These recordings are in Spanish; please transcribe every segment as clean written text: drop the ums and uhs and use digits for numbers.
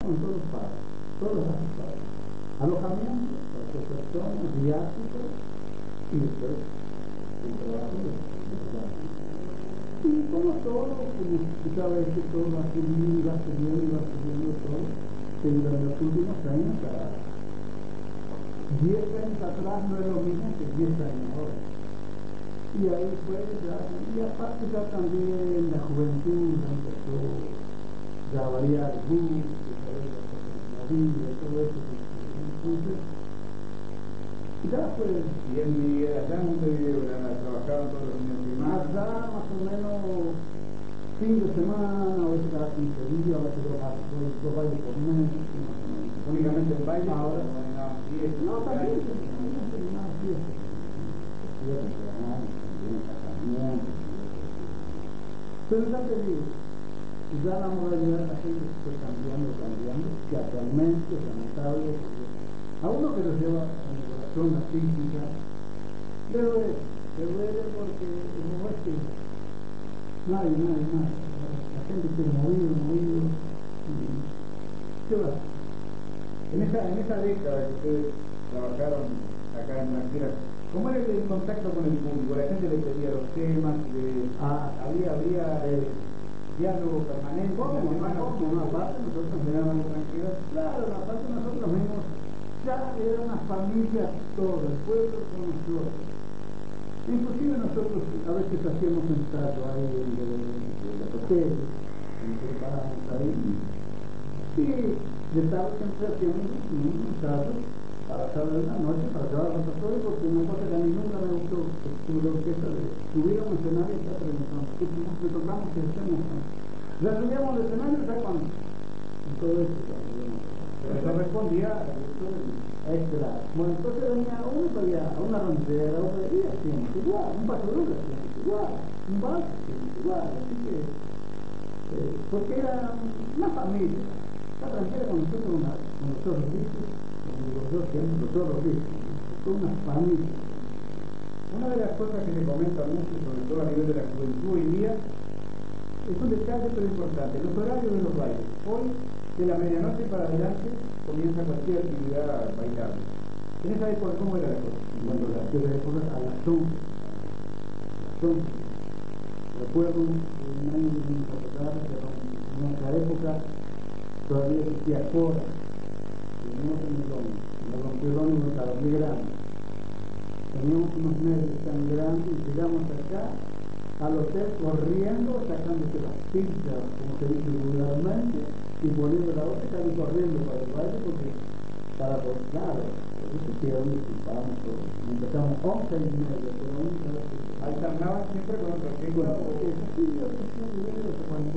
con todos los pagos, todos los pagos. Alojamiento para sus personas, viáticos y después el trabajo de trabajo. Y como todo, como tú sabes que todo va subiendo, va subiendo, va subiendo todo, que durante los últimos años, 10 años atrás no es lo mismo que 10 años ahora. Y ahí fue ya, y aparte ya también la juventud empezó ya a variar el gusto, la vida, todo eso. Entonces, ya fue. Y allá no se trabajaban todos los fines de semana. Allá más o menos fin de semana, a veces cada 15 días, a veces dos bailes por mes, más o menos. Únicamente el baile, ahora no, también pero ya te digo, ya la moralidad de la gente se fue cambiando, que actualmente es lamentable, a uno que lo lleva en el corazón la física, le duele porque no es que nadie, la gente quiere movido, ¿qué va? En esa década que ustedes trabajaron acá en Brasil, ¿cómo era el contacto con el público? La gente le pedía los temas, había diálogo permanente. Como una parte nosotros mirábamos tranquilos. Claro, la parte nosotros mismos ya era una familia toda, el pueblo con nosotros. Inclusive nosotros a veces hacíamos ensayo ahí en el hotel, en que parábamos ahí. Y de tarde siempre hacíamos un ensayo para saber de la noche, para llevar a los pastores, porque una cosa que a mí nunca me gustó, que tuve la orquesta de subir a un escenario y estar preguntando, ¿qué tocamos, qué hacemos? Ya subíamos al escenario ya cuando, en todo esto, pero eso respondía a la extra. Bueno, entonces venía uno, pedía una ranchera, otro pedía, hacíamos igual, un paso doble hacíamos igual, un vals hacíamos igual, así que, porque era una familia. La ranchera con nosotros listos, yo siempre, nosotros listos, son una familia. Una de las cosas que se comenta mucho, sobre todo a nivel de la juventud hoy en día, es un detalle pero importante, los horarios de los bailes. Hoy, de la medianoche para adelante, comienza cualquier actividad bailable. En esa época, ¿cómo era la cosa? Cuando la época a las 11. Recuerdo un año de mi facultad, que en nuestra época todavía existía Cora, teníamos en el rompirón y nos muy grande. Teníamos unos medios tan grandes y llegamos acá al hotel corriendo, sacándose las pinzas, como se dice vulgarmente, y poniendo la otra casi corriendo para el baile, porque para claro, eso sí era donde disculpamos todos. Empezamos 11:30, pero aún alternaban siempre con otra cosa. Sí, yo cuando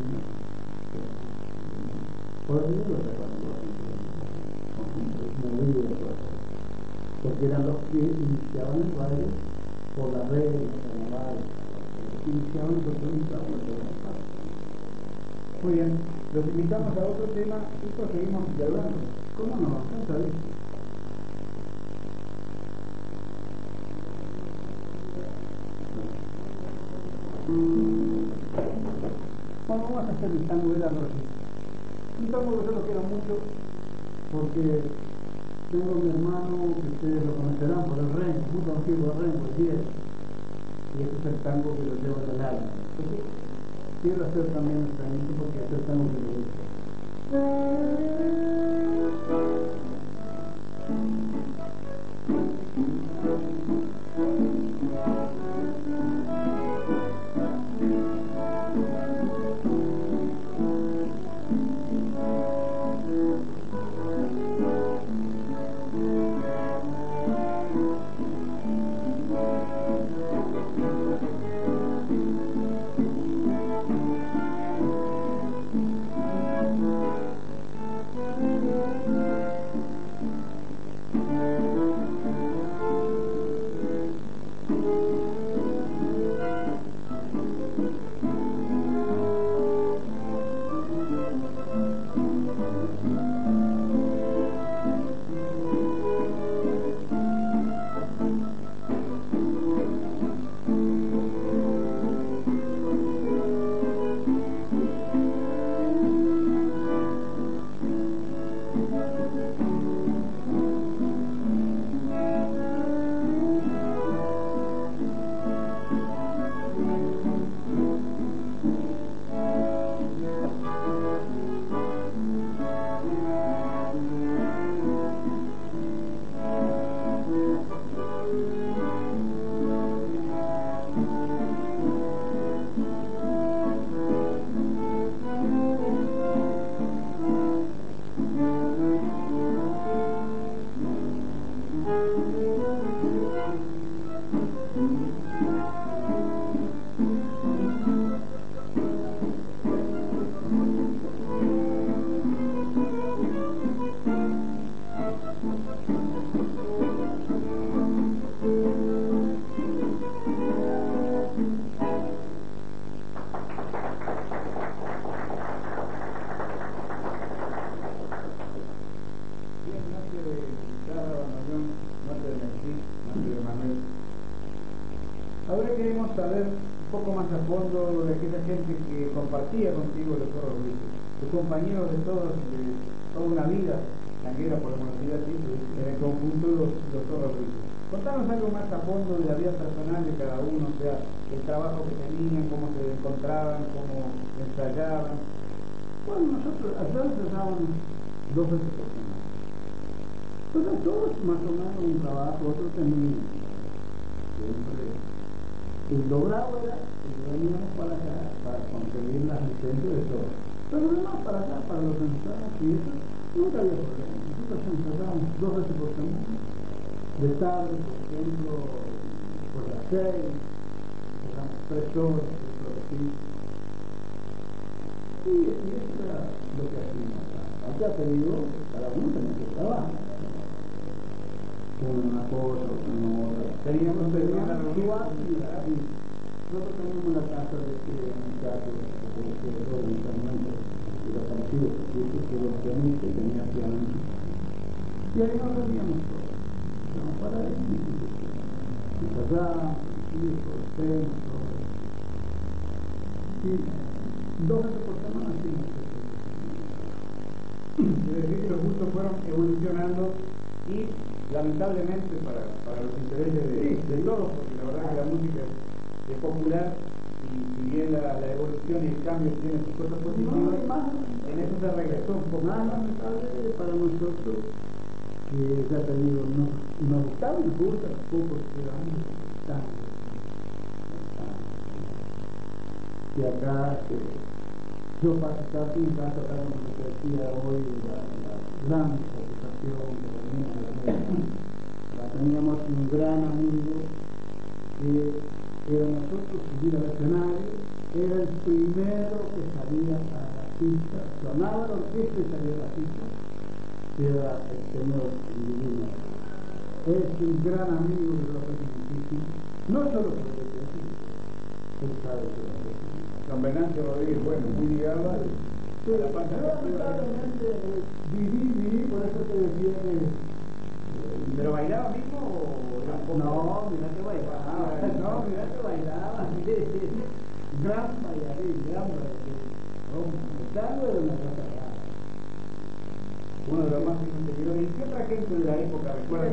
por eso yo porque eran los que iniciaban el baile por las redes, los carnavales, iniciaban los que iniciaban el baile. Muy bien, los invitamos a otro tema y seguimos dialogando. ¿Cómo no? Acá está. Bueno, vamos a hacer el tango de la noche. Un tango que yo lo quiero mucho porque tengo mi hermano que ustedes lo conocerán por el Rengo, muy conocido por el Rengo, el 10, y este es el tango que lo llevo en el alma. Entonces, quiero hacer también el tango porque es el tango que me gusta. Ahora queremos saber un poco más a fondo de aquella gente que compartía contigo los Zorros Grises, tus compañeros de toda una vida, tanguera por decir así, en el conjunto de los Zorros Grises. Contanos algo más a fondo de la vida personal de cada uno, o sea, el trabajo que tenían, cómo se encontraban, cómo ensayaban. Bueno, nosotros allá ensajábamos 2 veces por semana. Entonces todos más o menos un trabajo, otros tenían siempre. El logrado era que veníamos para acá para conseguir las licencias de todo. Pero además para acá, para los ensayos y eso, nunca había problema. Nosotros ensayábamos 2 veces por semana. De tarde, por ejemplo, por las 6, ensayábamos 3 horas, así. Y eso era lo que hacíamos acá. Acá te digo, cada uno tenía que trabajar. Una cosa, una otra. Teníamos su actividad. Nosotros teníamos la casa de este muchacho, que era el internet, y los conocidos, que era pianista y tenía piano. Y ahí nos reuníamos todos. Íbamos para ahí, ensajábamos, por el tema, todo. Y 2 veces por semana hacíamos eso. Es decir, que los gustos fueron evolucionando y lamentablemente para los intereses de todos, porque la verdad que la música es popular y si bien la evolución y el cambio tiene sus cosas positivas, en eso se regresó un poco. Más lamentable para nosotros, que ya te digo, nos gustaba y nos gusta los pocos que vamos tanto. Y acá, yo para estar en casa, acá como te decía hoy, la gran satisfacción que teníamos un gran amigo que era nosotros subir al escenario, era el primero que salía a la pista, sonaba la orquesta y salía a la pista, que era el señor Divino. Es un gran amigo de los muchísimo, no solo por el que él sabe que lo hace. Don Venancio Rodríguez, bueno, muy ligado a la parte de lamentablemente viví, por eso te decía que ¿pero bailaba mismo o era un poco? No, mira que bailaba, gran bailarín, el tango era una cosa rara. Uno de los más seguidores. ¿Y qué otra gente de la época recuerda?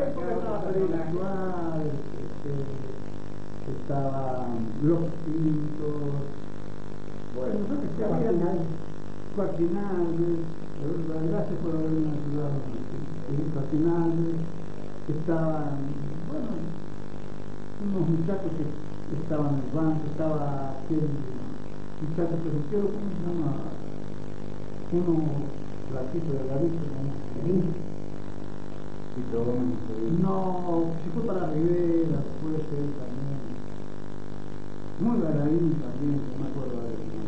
Estaban los Pintos, bueno, Cuartinales, gracias por haberme ayudado. Cuartinales, estaban, bueno, unos muchachos que estaban en el banco, estaba aquel muchacho que se quedó, ¿cómo se llama? Uno flaquito de la vista, no, se fue para Rivera, después él también. Muy bailarín también, no me acuerdo de él.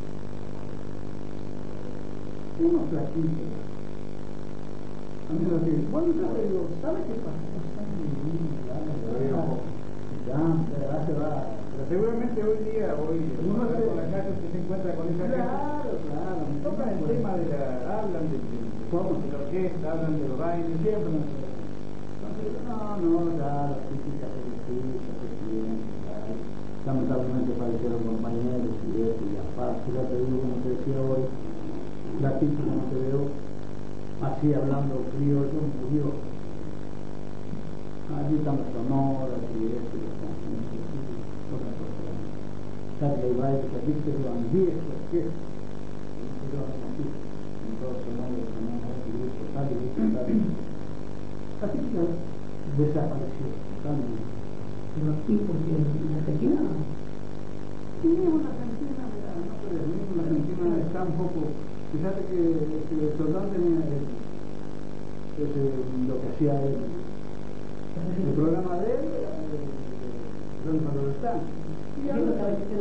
Unos flaquitos. Amigos, bueno, ya te digo, ¿sabes qué pasa? Pero seguramente hoy día, uno por la calle usted se encuentra con esa gente. Claro. Tocan el tema de hablan de la orquesta, hablan de los bailes, siempre. No, ya la física lamentablemente fallecieron compañeros y eso, y aparte, ya te digo, como te decía hoy, la física no te veo así hablando criollo, murió. Allí están las sonoras y eso, y las canciones, otra cosa. Sabes que hay bailes que aquí se van 10 orquestas, en todos los sonoros, y eso, tal. Así que desapareció totalmente. Pero aquí, porque en Argentina sí, una Argentina, mira, no puedes venir, una Argentina está un poco Fíjate que el soldado tenía lo que hacía él. El programa de él era Don Manuel Están. Y ahora desapareció.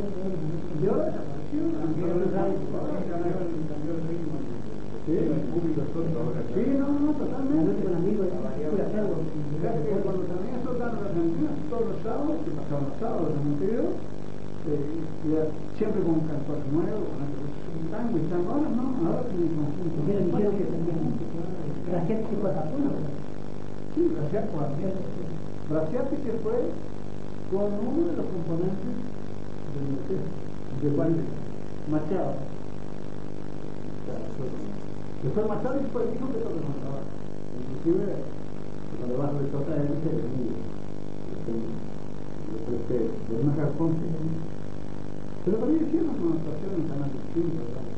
Sí, el público es todo ahora. Sí, no, totalmente. Fíjate que cuando tenía soldados argentinos, todos los sábados, que pasaban los sábados en Montevideo, siempre con un cantor nuevo, con un tango y tango. Ahora no, ahora tiene conjunto. Gracias que fue a Puno. Sí, gracias por Graciati que fue con uno de los componentes de Juan Machado. Que fue Machado y fue el hijo que todo lo mandaba. Inclusive, cuando debajo de toda él se venía. De una Alfonso. Pero también hicieron una actuación en Canal de Cinco, ¿verdad?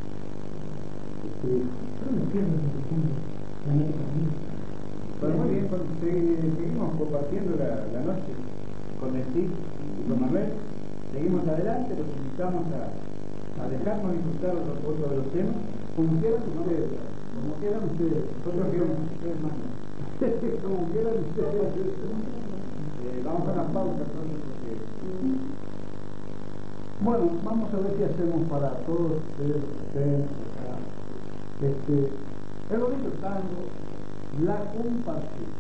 Pero no entiendo la América Unida. Pues muy bien, seguimos compartiendo la noche con el TIC y con Manuel. Seguimos adelante, los invitamos a dejarnos disfrutar otro de los temas. Como quieran ustedes. Nosotros queremos ustedes más. Como quieran ustedes. Vamos a la pausa entonces porque... Bueno, vamos a ver qué hacemos para todos ustedes acá. El bonito tango, la compartida.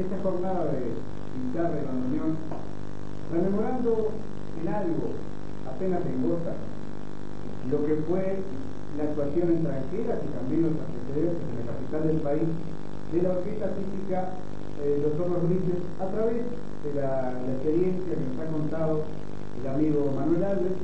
esta jornada de pintar de la Unión, rememorando en algo, apenas en gota, lo que fue la actuación en Tranqueras y también los antecedentes en la capital del país de la orquesta típica Los Zorros Grises, a través de la experiencia que nos ha contado el amigo Manuel Alves,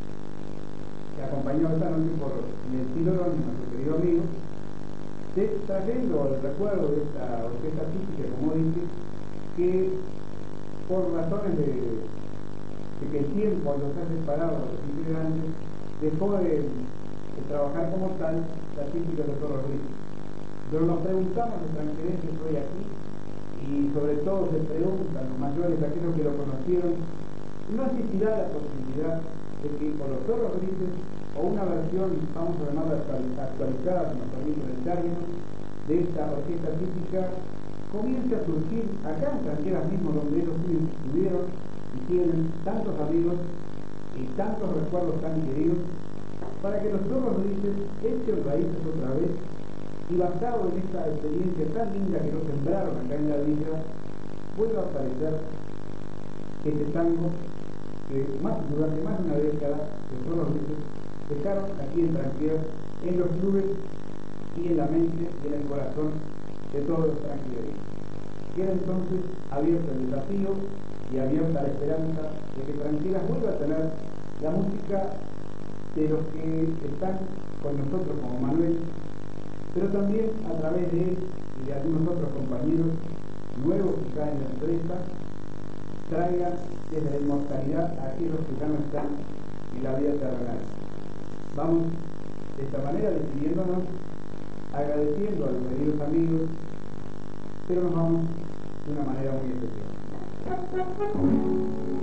que acompañó esta noche por el Tilorón, nuestro querido amigo, trayendo el recuerdo de esta orquesta típica, como dice, que por razones de que el tiempo los ha separado a los integrantes, dejó de trabajar como tal la típica de Los Zorros Grises. Pero nos preguntamos los tranquerenses hoy aquí, y sobre todo se preguntan los mayores, aquellos que lo conocieron, ¿no existirá la posibilidad de que con Los Zorros Grises, o una versión, vamos a llamarla actualizada, si nos permite el término, de esta orquesta típica, comience a surgir acá en Tranqueras mismo, donde ellos tuvieron y tienen tantos amigos y tantos recuerdos tan queridos, para que Los Zorros Grises echen raíces otra vez y basado en esta experiencia tan linda que nos sembraron acá en la villa, vuelva a aparecer este tango que durante más de una década Los Zorros Grises dejaron aquí en Tranqueras, en los clubes y en la mente y en el corazón de todos los tranquereros. Queda entonces abierto el desafío y abierta la esperanza de que Tranqueras vuelva a tener la música de los que están con nosotros como Manuel, pero también a través de él y de algunos otros compañeros nuevos que están en la empresa, traigan desde la inmortalidad a aquellos que ya no están en la vida terrenal. Vamos de esta manera despidiéndonos, agradeciendo a los queridos amigos, pero nos vamos de una manera muy especial.